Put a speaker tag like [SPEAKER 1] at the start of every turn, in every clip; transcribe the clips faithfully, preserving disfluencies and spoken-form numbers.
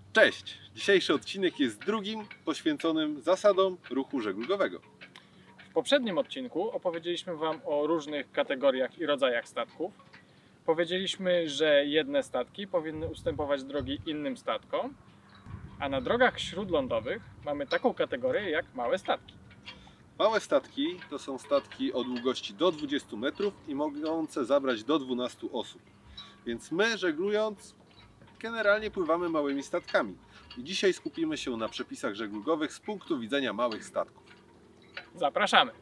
[SPEAKER 1] Cześć! Dzisiejszy odcinek jest drugim poświęconym zasadom ruchu żeglugowego.
[SPEAKER 2] W poprzednim odcinku opowiedzieliśmy Wam o różnych kategoriach i rodzajach statków. Powiedzieliśmy, że jedne statki powinny ustępować drogi innym statkom, a na drogach śródlądowych mamy taką kategorię jak małe statki.
[SPEAKER 1] Małe statki to są statki o długości do dwudziestu metrów i mogące zabrać do dwunastu osób. Więc my, żeglując, generalnie pływamy małymi statkami. I dzisiaj skupimy się na przepisach żeglugowych z punktu widzenia małych statków.
[SPEAKER 2] Zapraszamy!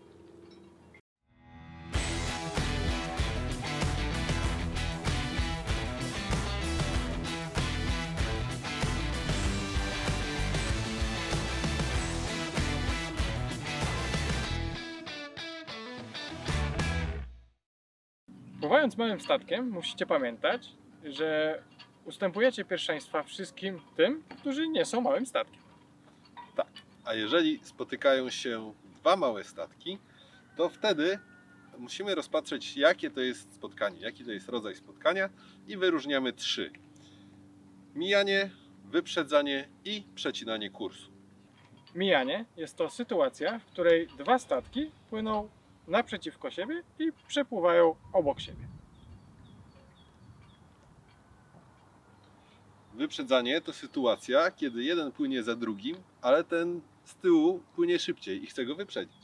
[SPEAKER 2] Pływając małym statkiem musicie pamiętać, że ustępujecie pierwszeństwa wszystkim tym, którzy nie są małym statkiem.
[SPEAKER 1] Tak, a jeżeli spotykają się dwa małe statki, to wtedy musimy rozpatrzeć, jakie to jest spotkanie, jaki to jest rodzaj spotkania i wyróżniamy trzy. Mijanie, wyprzedzanie i przecinanie kursu.
[SPEAKER 2] Mijanie jest to sytuacja, w której dwa statki płyną naprzeciwko siebie i przepływają obok siebie.
[SPEAKER 1] Wyprzedzanie to sytuacja, kiedy jeden płynie za drugim, ale ten z tyłu płynie szybciej i chce go wyprzedzić.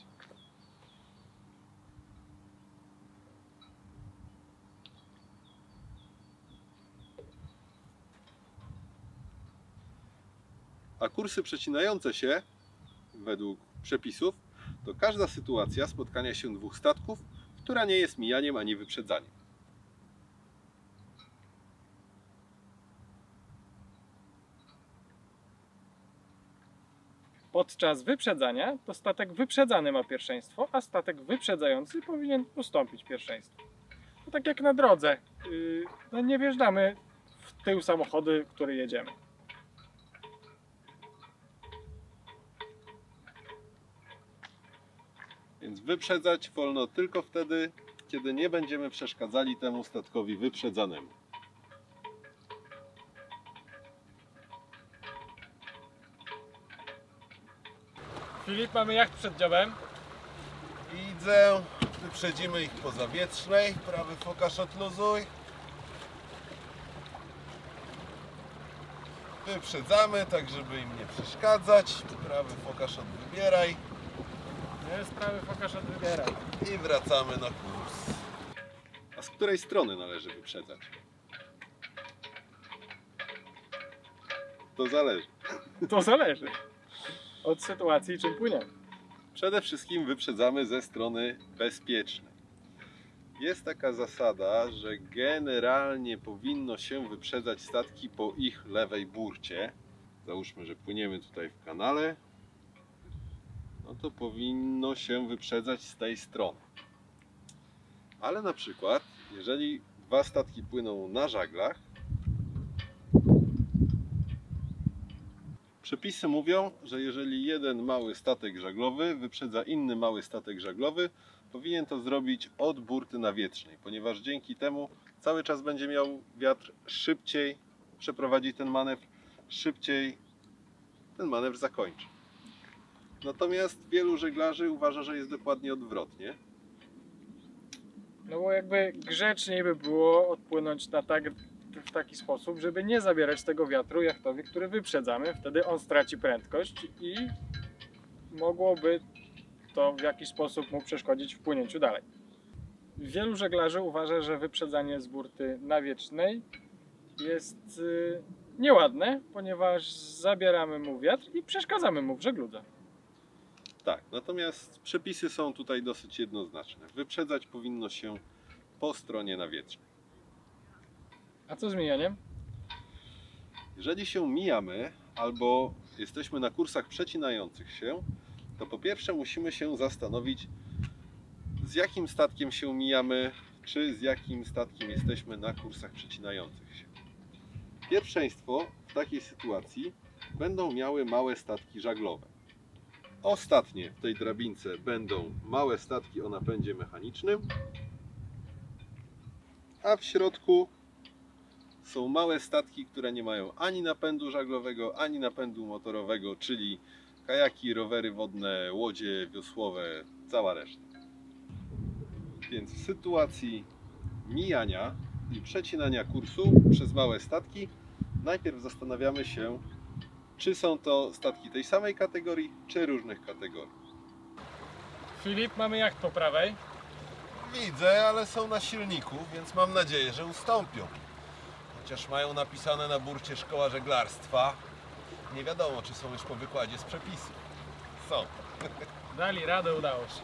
[SPEAKER 1] A kursy przecinające się, według przepisów, to każda sytuacja spotkania się dwóch statków, która nie jest mijaniem ani wyprzedzaniem.
[SPEAKER 2] Podczas wyprzedzania to statek wyprzedzany ma pierwszeństwo, a statek wyprzedzający powinien ustąpić pierwszeństwo. To tak jak na drodze. Yy, no nie wjeżdżamy w tył samochodu, który jedziemy.
[SPEAKER 1] Więc wyprzedzać wolno tylko wtedy, kiedy nie będziemy przeszkadzali temu statkowi wyprzedzanemu.
[SPEAKER 2] Filip, mamy jacht przed dziobem.
[SPEAKER 1] Widzę, wyprzedzimy ich po zawietrznej, prawy fokarz odluzuj. Wyprzedzamy, tak żeby im nie przeszkadzać, prawy fokarz odwybieraj.
[SPEAKER 2] Jest prawy fokarz od wybieraj.
[SPEAKER 1] I wracamy na kurs. A z której strony należy wyprzedzać? To zależy.
[SPEAKER 2] To zależy od sytuacji, czym płyniemy.
[SPEAKER 1] Przede wszystkim wyprzedzamy ze strony bezpiecznej. Jest taka zasada, że generalnie powinno się wyprzedzać statki po ich lewej burcie. Załóżmy, że płyniemy tutaj w kanale. No to powinno się wyprzedzać z tej strony. Ale na przykład, jeżeli dwa statki płyną na żaglach, przepisy mówią, że jeżeli jeden mały statek żaglowy wyprzedza inny mały statek żaglowy, powinien to zrobić od burty nawietrznej, ponieważ dzięki temu cały czas będzie miał wiatr, szybciej przeprowadzi ten manewr, szybciej ten manewr zakończy. Natomiast wielu żeglarzy uważa, że jest dokładnie odwrotnie.
[SPEAKER 2] No bo jakby grzeczniej by było odpłynąć na tak, w taki sposób, żeby nie zabierać tego wiatru jachtowi, który wyprzedzamy. Wtedy on straci prędkość i mogłoby to w jakiś sposób mu przeszkodzić w płynięciu dalej. Wielu żeglarzy uważa, że wyprzedzanie z burty nawietrznej jest yy, nieładne, ponieważ zabieramy mu wiatr i przeszkadzamy mu w żegludze.
[SPEAKER 1] Tak, natomiast przepisy są tutaj dosyć jednoznaczne. Wyprzedzać powinno się po stronie nawietrznej.
[SPEAKER 2] A co z mijaniem?
[SPEAKER 1] Jeżeli się mijamy albo jesteśmy na kursach przecinających się, to po pierwsze musimy się zastanowić, z jakim statkiem się mijamy, czy z jakim statkiem jesteśmy na kursach przecinających się. Pierwszeństwo w takiej sytuacji będą miały małe statki żaglowe. Ostatnie w tej drabince będą małe statki o napędzie mechanicznym, a w środku są małe statki, które nie mają ani napędu żaglowego, ani napędu motorowego, czyli kajaki, rowery wodne, łodzie wiosłowe, cała reszta. Więc w sytuacji mijania i przecinania kursu przez małe statki, najpierw zastanawiamy się, czy są to statki tej samej kategorii, czy różnych kategorii.
[SPEAKER 2] Filip, mamy jacht po prawej.
[SPEAKER 1] Widzę, ale są na silniku, więc mam nadzieję, że ustąpią. Chociaż mają napisane na burcie Szkoła Żeglarstwa, nie wiadomo, czy są już po wykładzie z przepisów. Są.
[SPEAKER 2] Dali radę, udało się.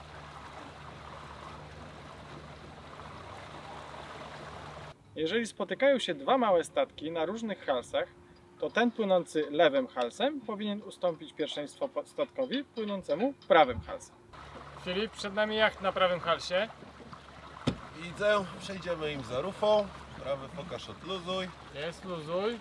[SPEAKER 2] Jeżeli spotykają się dwa małe statki na różnych halsach, to ten płynący lewym halsem powinien ustąpić pierwszeństwo statkowi płynącemu prawym halsem. Filip, przed nami jacht na prawym halsie.
[SPEAKER 1] Widzę, przejdziemy im za rufą. Prawy fokarz odluzuj.
[SPEAKER 2] Jest, luzuj.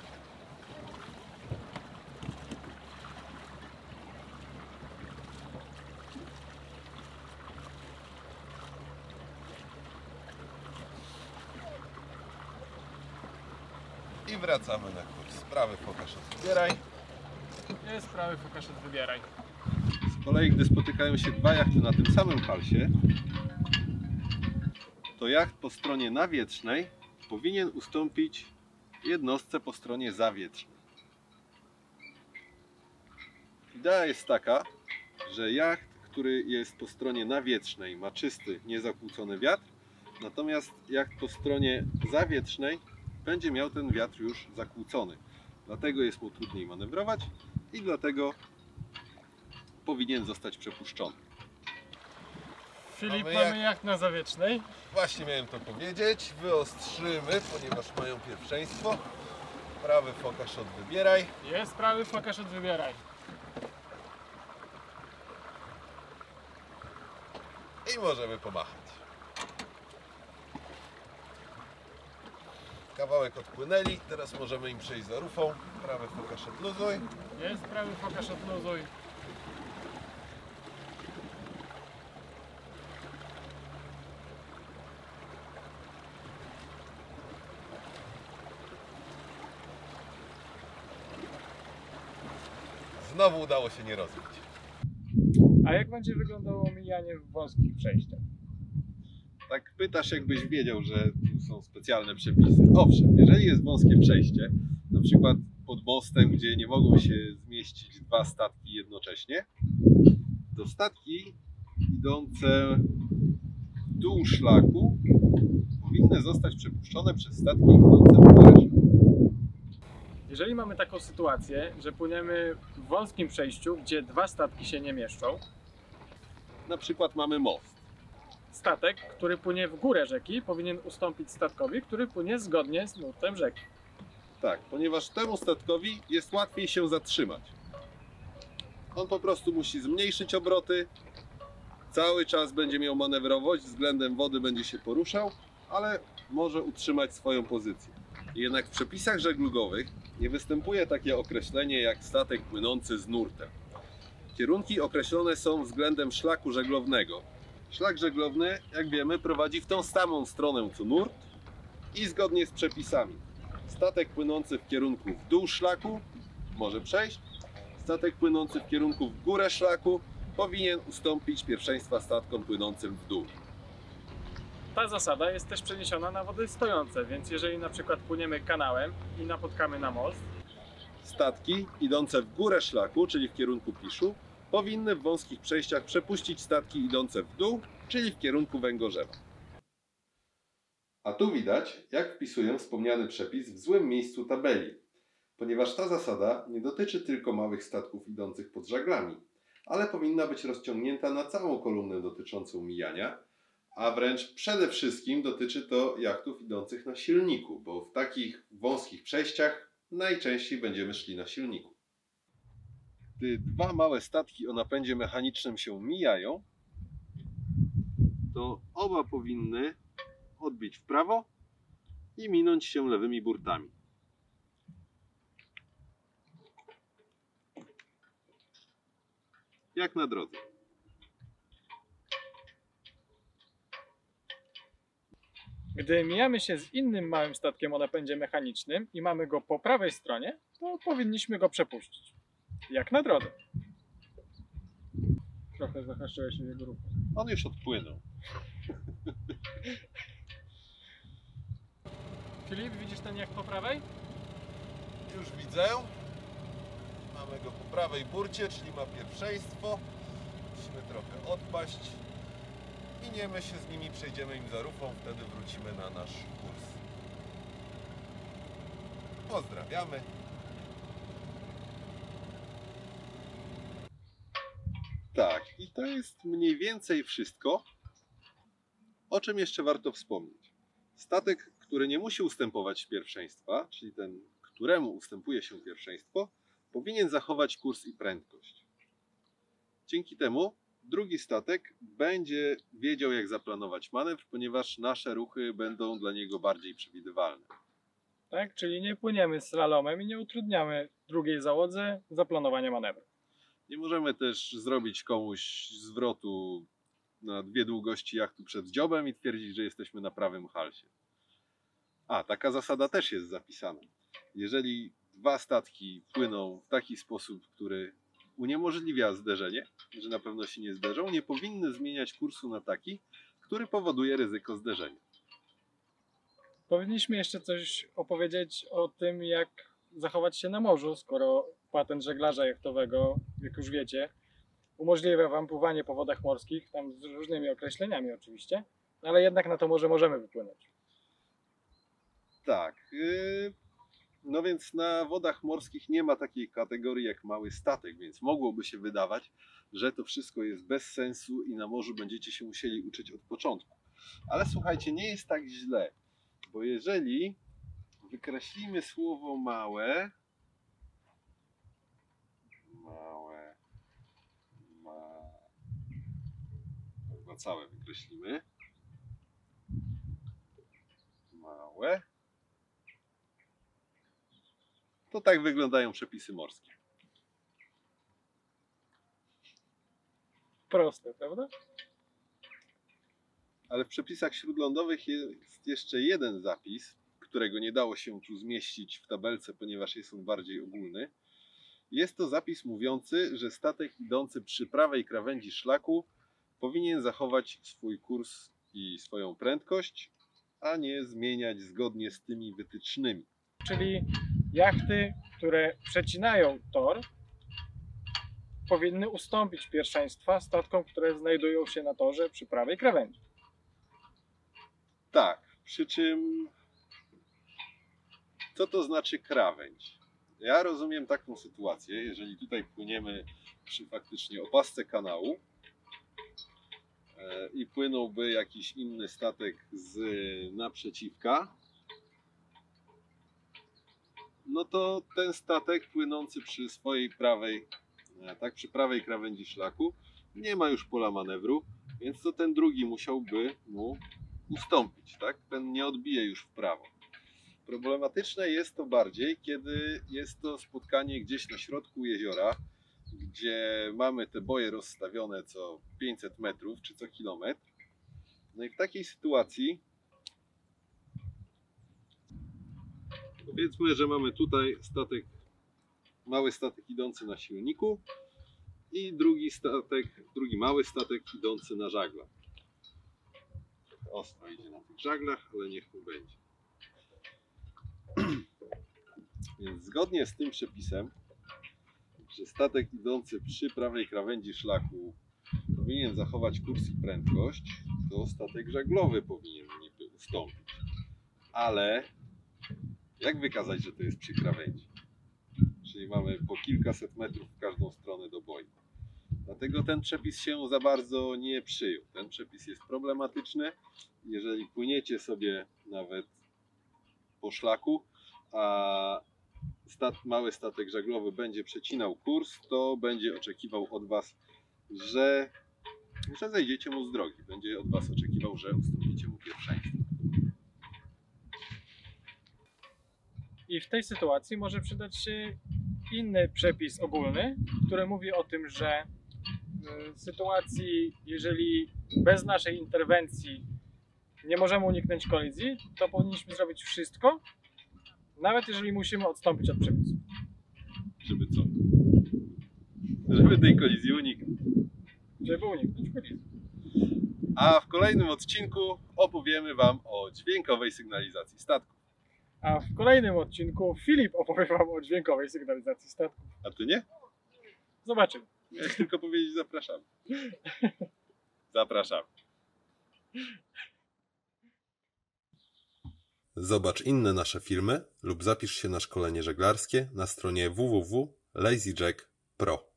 [SPEAKER 1] I wracamy na kurs. Prawy fokarz odbieraj.
[SPEAKER 2] Jest, prawy fokarz wybieraj.
[SPEAKER 1] Z kolei, gdy spotykają się dwa jachty na tym samym halsie, to jacht po stronie nawietrznej powinien ustąpić jednostce po stronie zawietrznej. Idea jest taka, że jacht, który jest po stronie nawietrznej, ma czysty, niezakłócony wiatr, natomiast jacht po stronie zawietrznej będzie miał ten wiatr już zakłócony. Dlatego jest mu trudniej manewrować i dlatego powinien zostać przepuszczony.
[SPEAKER 2] Filip,
[SPEAKER 1] Mamy
[SPEAKER 2] mamy
[SPEAKER 1] jak-
[SPEAKER 2] jacht na zawietrznej.
[SPEAKER 1] Właśnie miałem to powiedzieć. Wyostrzymy, ponieważ mają pierwszeństwo. Prawy fokarz odwybieraj.
[SPEAKER 2] Jest, prawy fokarz wybieraj.
[SPEAKER 1] I możemy pomachać. Kawałek odpłynęli, teraz możemy im przejść za rufą. Prawy fokarz odluzuj.
[SPEAKER 2] Jest, prawy fokarz odluzuj.
[SPEAKER 1] Znowu udało się nie rozbić.
[SPEAKER 2] A jak będzie wyglądało mijanie w wąskich przejściach?
[SPEAKER 1] Tak pytasz, jakbyś wiedział, że tu są specjalne przepisy. Owszem, jeżeli jest wąskie przejście, na przykład pod mostem, gdzie nie mogą się zmieścić dwa statki jednocześnie, to statki idące w dół szlaku powinny zostać przepuszczone przez statki idące w górę szlaku.
[SPEAKER 2] Jeżeli mamy taką sytuację, że płyniemy w wąskim przejściu, gdzie dwa statki się nie mieszczą,
[SPEAKER 1] Na przykład mamy most.
[SPEAKER 2] statek, który płynie w górę rzeki, powinien ustąpić statkowi, który płynie zgodnie z nurtem rzeki.
[SPEAKER 1] Tak, ponieważ temu statkowi jest łatwiej się zatrzymać. On po prostu musi zmniejszyć obroty, cały czas będzie miał manewrowość, względem wody będzie się poruszał, ale może utrzymać swoją pozycję. Jednak w przepisach żeglugowych nie występuje takie określenie jak statek płynący z nurtem. Kierunki określone są względem szlaku żeglownego. Szlak żeglowny, jak wiemy, prowadzi w tą samą stronę co nurt i zgodnie z przepisami. Statek płynący w kierunku w dół szlaku może przejść. Statek płynący w kierunku w górę szlaku powinien ustąpić pierwszeństwa statkom płynącym w dół.
[SPEAKER 2] Ta zasada jest też przeniesiona na wody stojące, więc jeżeli na przykład płyniemy kanałem i napotkamy na most,
[SPEAKER 1] Statki idące w górę szlaku, czyli w kierunku Piszu, powinny w wąskich przejściach przepuścić statki idące w dół, czyli w kierunku Węgorzewa. A tu widać, jak wpisuję wspomniany przepis w złym miejscu tabeli, ponieważ ta zasada nie dotyczy tylko małych statków idących pod żaglami, ale powinna być rozciągnięta na całą kolumnę dotyczącą mijania, a wręcz przede wszystkim dotyczy to jachtów idących na silniku, bo w takich wąskich przejściach najczęściej będziemy szli na silniku. Gdy dwa małe statki o napędzie mechanicznym się mijają, to oba powinny odbić w prawo i minąć się lewymi burtami. Jak na drodze.
[SPEAKER 2] Gdy mijamy się z innym małym statkiem o napędzie mechanicznym i mamy go po prawej stronie, to powinniśmy go przepuścić. Jak na drodze. Trochę zahaszczyłeś się jego ruchu.
[SPEAKER 1] On już odpłynął.
[SPEAKER 2] Filip, widzisz ten jak po prawej?
[SPEAKER 1] Już widzę. Mamy go po prawej burcie, czyli ma pierwszeństwo. Musimy trochę odpaść. Miniemy się z nimi, przejdziemy im za rufą, wtedy wrócimy na nasz kurs. Pozdrawiamy. Tak, i to jest mniej więcej wszystko. O czym jeszcze warto wspomnieć? Statek, który nie musi ustępować pierwszeństwa, czyli ten, któremu ustępuje się pierwszeństwo, powinien zachować kurs i prędkość. Dzięki temu drugi statek będzie wiedział, jak zaplanować manewr, ponieważ nasze ruchy będą dla niego bardziej przewidywalne.
[SPEAKER 2] Tak, czyli nie płyniemy slalomem i nie utrudniamy drugiej załodze zaplanowania manewru.
[SPEAKER 1] Nie możemy też zrobić komuś zwrotu na dwie długości jachtu przed dziobem i twierdzić, że jesteśmy na prawym halsie. A, taka zasada też jest zapisana. Jeżeli dwa statki płyną w taki sposób, który uniemożliwia zderzenie, że na pewno się nie zderzą, nie powinny zmieniać kursu na taki, który powoduje ryzyko zderzenia.
[SPEAKER 2] Powinniśmy jeszcze coś opowiedzieć o tym, jak zachować się na morzu, skoro patent żeglarza jachtowego, jak już wiecie, umożliwia Wam pływanie po wodach morskich, tam z różnymi określeniami oczywiście, ale jednak na to morze możemy wypłynąć.
[SPEAKER 1] Tak, yy, no więc na wodach morskich nie ma takiej kategorii jak mały statek, więc mogłoby się wydawać, że to wszystko jest bez sensu i na morzu będziecie się musieli uczyć od początku. Ale słuchajcie, nie jest tak źle, bo jeżeli wykreślimy słowo małe, małe, ma, chyba całe wykreślimy, małe, to tak wyglądają przepisy morskie.
[SPEAKER 2] Proste, prawda?
[SPEAKER 1] Ale w przepisach śródlądowych jest jeszcze jeden zapis, którego nie dało się tu zmieścić w tabelce, ponieważ jest on bardziej ogólny. Jest to zapis mówiący, że statek idący przy prawej krawędzi szlaku powinien zachować swój kurs i swoją prędkość, a nie zmieniać zgodnie z tymi wytycznymi.
[SPEAKER 2] Czyli jachty, które przecinają tor, powinny ustąpić pierwszeństwa statkom, które znajdują się na torze przy prawej krawędzi.
[SPEAKER 1] Tak, przy czym co to znaczy krawędź? Ja rozumiem taką sytuację, jeżeli tutaj płyniemy przy faktycznie opasce kanału e, i płynąłby jakiś inny statek z naprzeciwka, no to ten statek płynący przy swojej prawej, e, tak przy prawej krawędzi szlaku nie ma już pola manewru, więc to ten drugi musiałby mu ustąpić, tak? Ten nie odbije już w prawo. Problematyczne jest to bardziej, kiedy jest to spotkanie gdzieś na środku jeziora, gdzie mamy te boje rozstawione co pięćset metrów czy co kilometr. No i w takiej sytuacji powiedzmy, że mamy tutaj statek, mały statek idący na silniku i drugi statek, drugi mały statek idący na żaglach. Ostro idzie na tych żaglach, ale niech mu będzie. Więc zgodnie z tym przepisem, że statek idący przy prawej krawędzi szlaku powinien zachować kurs i prędkość, to statek żaglowy powinien niby ustąpić. Ale jak wykazać, że to jest przy krawędzi? Czyli mamy po kilkaset metrów w każdą stronę do boju. Dlatego ten przepis się za bardzo nie przyjął. Ten przepis jest problematyczny. Jeżeli płyniecie sobie nawet po szlaku, a stat, mały statek żaglowy będzie przecinał kurs, to będzie oczekiwał od Was, że, że zejdziecie mu z drogi. Będzie od Was oczekiwał, że ustąpicie mu pierwszeństwo.
[SPEAKER 2] I w tej sytuacji może przydać się inny przepis ogólny, który mówi o tym, że w sytuacji, jeżeli bez naszej interwencji nie możemy uniknąć kolizji, to powinniśmy zrobić wszystko, nawet jeżeli musimy odstąpić od przepisów.
[SPEAKER 1] Żeby co? Żeby tej kolizji uniknąć.
[SPEAKER 2] Żeby uniknąć kolizji.
[SPEAKER 1] A w kolejnym odcinku opowiemy Wam o dźwiękowej sygnalizacji statków.
[SPEAKER 2] A w kolejnym odcinku Filip opowie Wam o dźwiękowej sygnalizacji statków.
[SPEAKER 1] A Ty nie?
[SPEAKER 2] Zobaczymy.
[SPEAKER 1] Miałeś tylko powiedzieć zapraszamy. Zapraszamy. Zobacz inne nasze filmy lub zapisz się na szkolenie żeglarskie na stronie w w w kropka lazyjack kropka pro.